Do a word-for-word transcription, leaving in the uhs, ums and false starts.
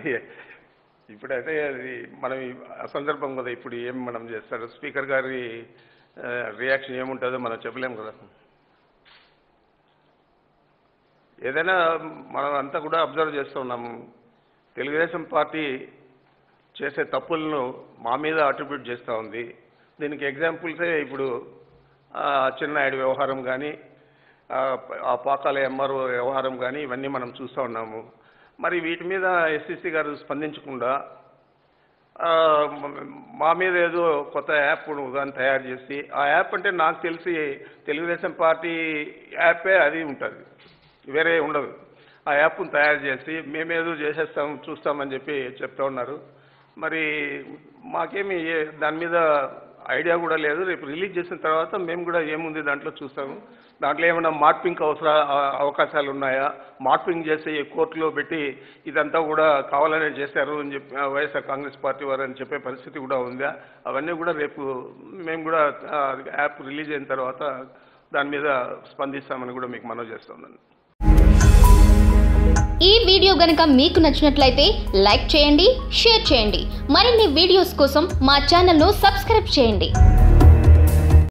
అది ఇప్పుడైతే అది మనం అసందర్భం కదా. ఇప్పుడు ఏం మనం చేస్తారు, స్పీకర్ గారి రియాక్షన్ ఏముంటుందో మనం చెప్పలేము కదా. ఏదైనా మనం అంతా కూడా అబ్జర్వ్ చేస్తూ ఉన్నాము. తెలుగుదేశం పార్టీ చేసే తప్పులను మా మీద అట్రిబ్యూట్ చేస్తూ ఉంది. దీనికి ఎగ్జాంపుల్సే ఇప్పుడు చిన్నాయుడు వ్యవహారం కానీ, ఆ పాకాల ఎంఆర్ఓ వ్యవహారం కానీ ఇవన్నీ మనం చూస్తూ ఉన్నాము. మరి వీటి మీద ఎస్సీసీ గారు స్పందించకుండా మా మీద ఏదో కొత్త యాప్ కానీ తయారు చేసి, ఆ యాప్ అంటే నాకు తెలిసి తెలుగుదేశం పార్టీ యాపే అది ఉంటుంది, వేరే ఉండదు. ఆ యాప్ను తయారు చేసి మేమేదో చేసేస్తాం చూస్తామని చెప్పి చెప్తా ఉన్నారు. మరి మాకేమి దాని మీద ఐడియా కూడా లేదు. రేపు రిలీజ్ చేసిన తర్వాత మేము కూడా ఏముంది దాంట్లో చూస్తాము. దాంట్లో ఏమైనా మార్పింగ్ అవసర అవకాశాలు ఉన్నాయా, మార్పింగ్ చేసి కోర్టులో పెట్టి ఇదంతా కూడా కావాలనే చేశారు అని చెప్పి వైఎస్ఆర్ కాంగ్రెస్ పార్టీ వారు అని చెప్పే పరిస్థితి కూడా ఉందా, అవన్నీ కూడా రేపు మేము కూడా యాప్ రిలీజ్ అయిన తర్వాత దాని మీద స్పందిస్తామని కూడా మీకు మనవి చేస్తున్నాను. ఈ వీడియో గనుక మీకు నచ్చినట్లయితే లైక్ చేయండి, షేర్ చేయండి. మరిన్ని వీడియోస్ కోసం మా ఛానల్ను సబ్స్క్రైబ్ చేయండి.